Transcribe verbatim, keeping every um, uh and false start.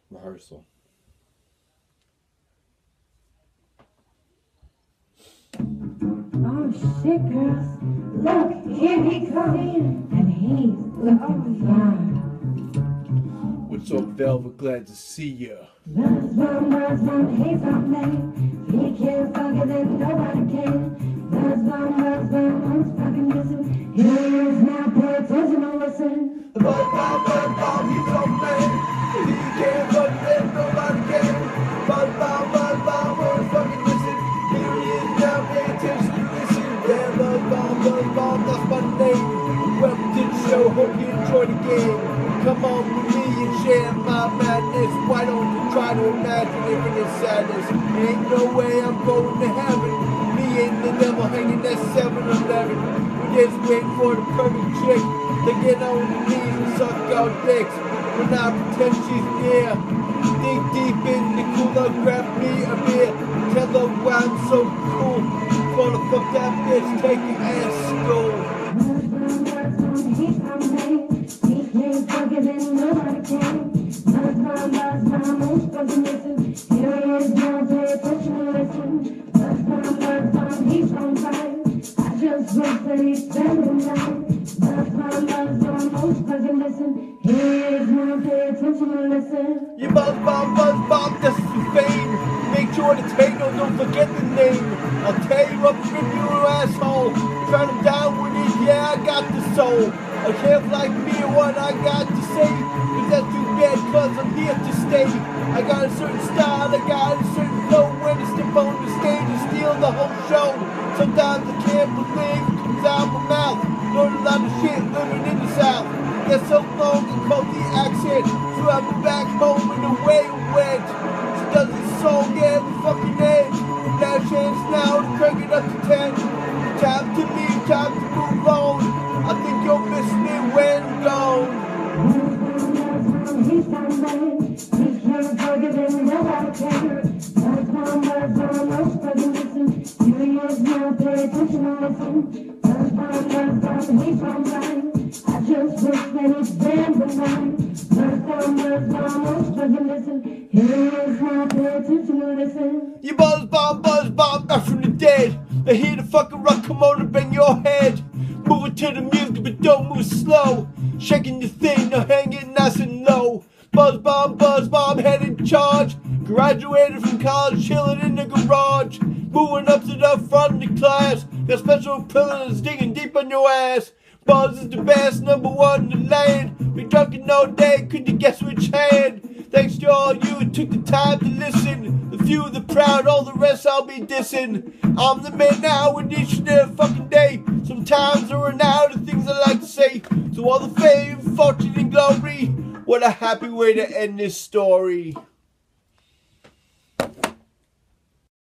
rehearsal. Oh shit, girls. Look, here he comes. And he's looking fine. What's up, Velvet? Glad to see ya. Buzz, bum, buzz, bum, he's on me. He can't fuck it and nobody can. Buzz, bum, buzz, bum, who's fucking listen? Here he is now, pay attention and listen. Buzz, bum, buzz, bum, he's on me. He can't fuck it and nobody can. Buzz, bum, buzz, bum, who's fucking listen? Here he is now, pay attention and listen. Yeah, Buzz, bum, buzz, bum, that's my name. Welcome to the show, hope you enjoy the game. Come on with me and share my madness. Why don't you try to imagine infinite sadness? Ain't no way I'm going to heaven. Me and the devil hanging at seven eleven. We just wait for the perfect chick to get on the knees and suck our dicks. When I pretend she's near, dig deep in the cooler, grab me a beer. Tell her why I'm so cool. Gonna fuck that bitch, take your ass to school. Buzz, bum, buzz, bum, he's on me. He can't fuck it and nobody can. Buzz, bum, buzz, bum, who's fucking listen? Here he is now, pay attention and listen. Buzz, bum, buzz, bum, he's on fire. I just wish that he'd spend the night. Buzz, bum, buzz, bum, who's fucking listen? Here he is now, pay attention and listen. You buzz bomb, buzz bomb, that's your fame. Make sure to take no, don't forget the name. I'll tell you up, rip you asshole. Turn him down with it, yeah, I got the soul. A kid like me and what I got to say. Cause that's too bad, cause I'm here to stay. I got a certain style, I got a certain flow. When I step on the stage and steal the whole show. Sometimes I can't believe it comes out my mouth. Learn a lot of shit living in the South. Get so long and called the accent. So I moved back home in the way it went. She does this song every fucking edge. Now chance now to crank it up to ten. Time to leave, time to move on. I think you'll miss me when I'm gone. He's on me. He can't fuck it and nobody can. Buzz, bum, buzz, bum, who's fucking listen? Here he is now, pay attention and listen. Buzz, bum, buzz, bum, he's on me. I just wish that he'd spend the night. Buzz, bum, buzz, bum, who's fucking listen? Here he is now, pay attention and listen. You buzz bomb, buzz bomb, back from the dead. They hear the fucking rock, come on and bang your head. Moving to the music, but don't move slow. Shaking your thing, now hang it nice and low. Buzz bomb, buzz bomb, head in charge. Graduated from college, chilling in the garage. Moving up to the front of the class. Got special privileges digging deep on your ass. Buzz is the best, number one in the land. Been drunken all day, could you guess which hand? Thanks to all you who took the time to listen. The few, the proud, all the rest I'll be dissing. I'm the man now with each and every fucking day. Sometimes I run out of things I like to say. So all the fame, fortune, and glory. What a happy way to end this story.